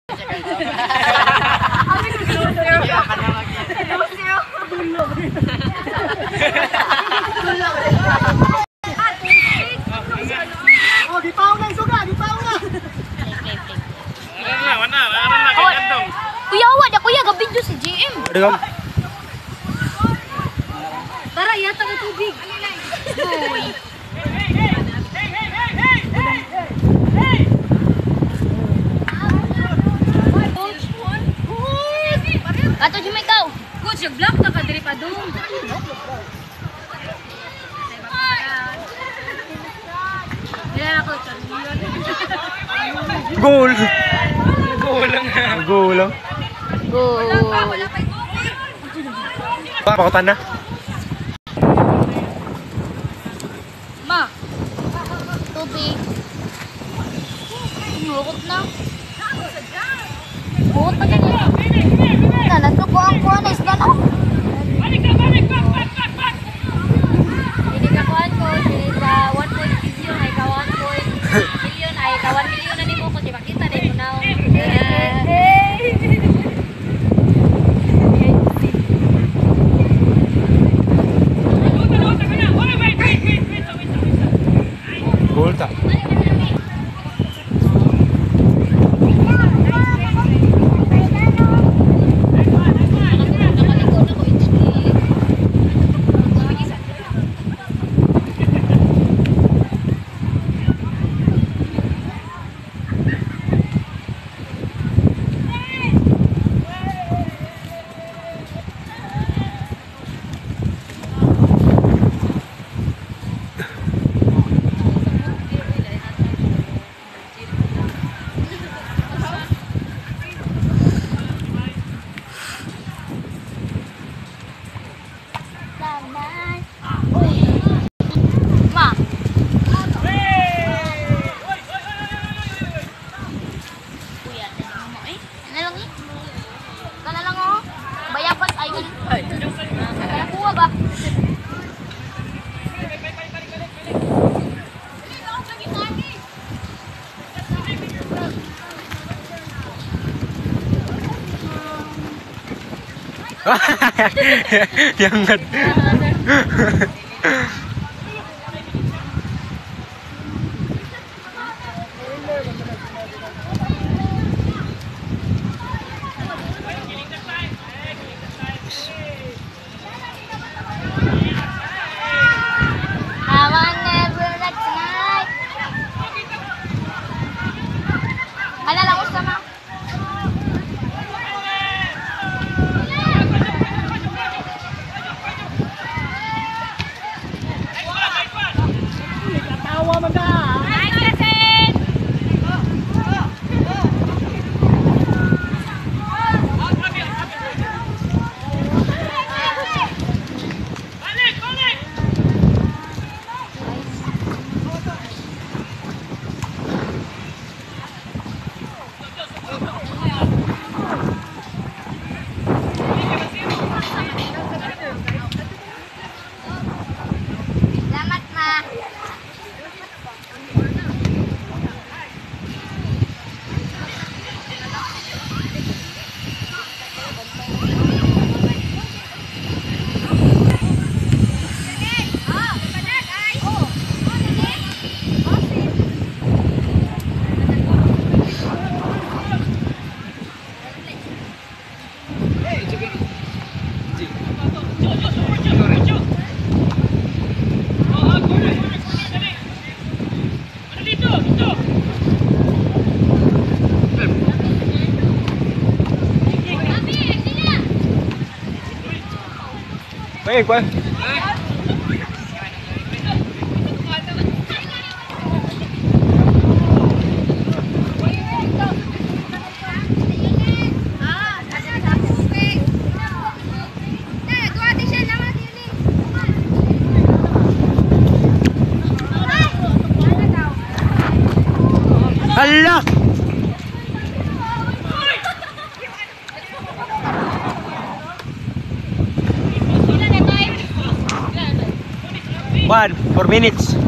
Oh, gipaw na suga, gipaw na. Mana kagandong. Kuya, awad kuya, gabidyo si GM. Aduh. Tara, yata ng tubig. Hoy. Ato jud ikaw. Coach, block na ka diri pa dong. Kaya ako Goal. Goal lang. Goal lang. Goal. Pakutan na. Ma. Tubig. Bukot na. Bukot pa din. Nasok ko ang kuha na isla na. Hindi ka kuhaan ko. Hindi sa 1 million ay ka 1 million ay ka 1 million na ni mo ko. Diba kita din mo na. Goal tak? Ma. Kuya, mo eh. Ano lang eh? Kana lang oh. Bayapas ay ni. Kana kuha ba? Jangan. Ala lang usama. Tawa man da. Selamat ma. Baik, Pak. Allah. One, 4 minutes.